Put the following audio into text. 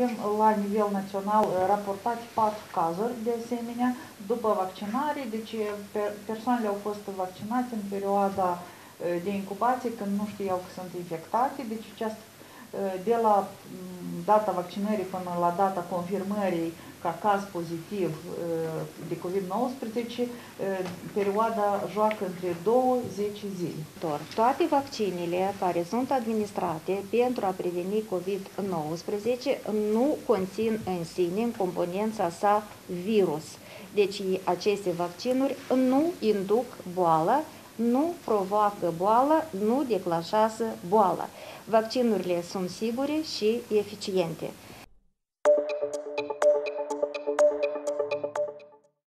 avem la nivel național raportate 4 cazuri de asemenea după vaccinare, deci persoanele au fost vaccinate în perioada de incubație când nu știau că sunt infectate, deci de la data vaccinării până la data confirmării ca caz pozitiv de COVID-19, perioada joacă între 2-10 zile. Toate vaccinile care sunt administrate pentru a preveni COVID-19 nu conțin în sine, în componența sa, virus. Deci aceste vaccinuri nu induc boala, nu provoacă boala, nu declanșează boala. Vaccinurile sunt sigure și eficiente.